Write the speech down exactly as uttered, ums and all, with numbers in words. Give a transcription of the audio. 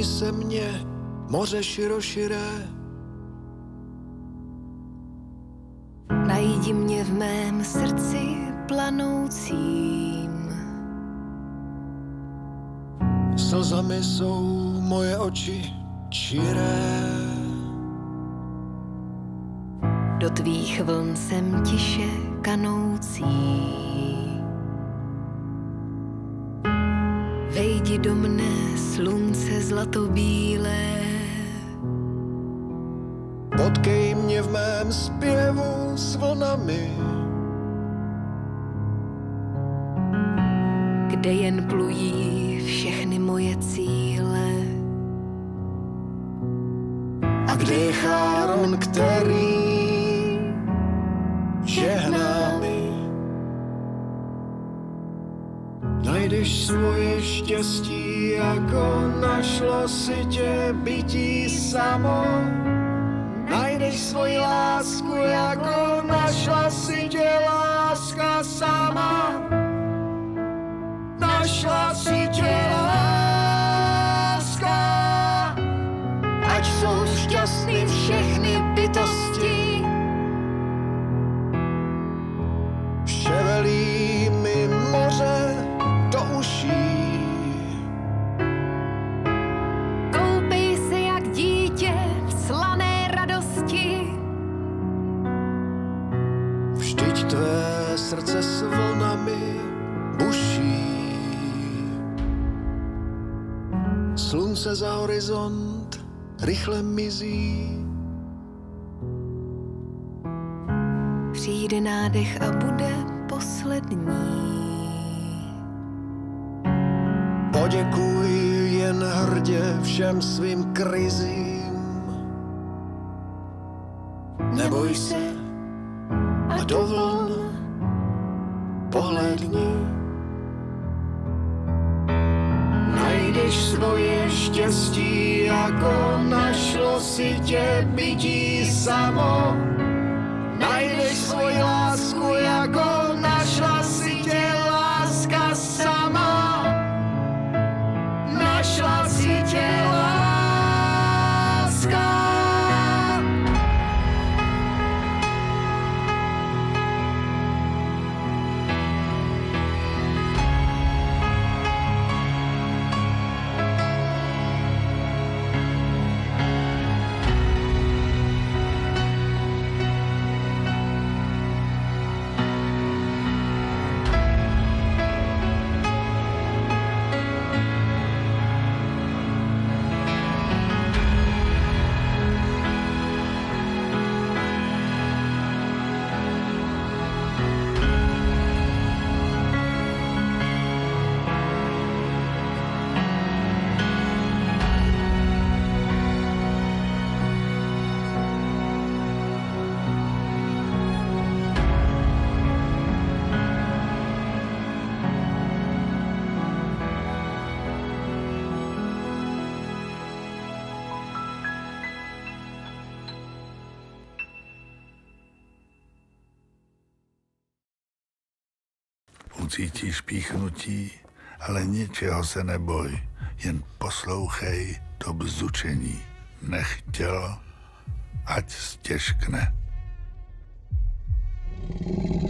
Dotkni se mě, moře široširé. Najdi mě v mém srdci planoucím. Slzami jsou moje oči čiré. Do tvých vln jsem tiše kanoucí. Vejdi do mne, slunce zlatobílé. Potkej mě v mém zpěvu s vlnami, kde jen plují všechny moje cíle. a kde je Cháron, který žehná mi. Najdeš svoje štěstí, jako našlo si tě bytí samo. Najdeš svoji lásku, jako našla si tě láska sama. Našla si tě láska. Ať jsou šťastný všechny bytosti. Ševelí mi moře do uší. Koupej se jak dítě v slané radosti. Vždyť tvé srdce s vlnami buší. Slunce za horizont rychle mizí. Přijde nádech a bude poslední. Poděkuj jen hrdě všem svým krizím. Neboj se a do vln pohlédni. Najdeš svoje štěstí, jako našlo si tě bytí samo. Najdeš svoji lásku, jako našla si tě láska sama. Našla si tě láska. Ucítíš píchnutí, ale ničeho se neboj, jen poslouchej to bzučení. Nech tělo, ať stěžkne.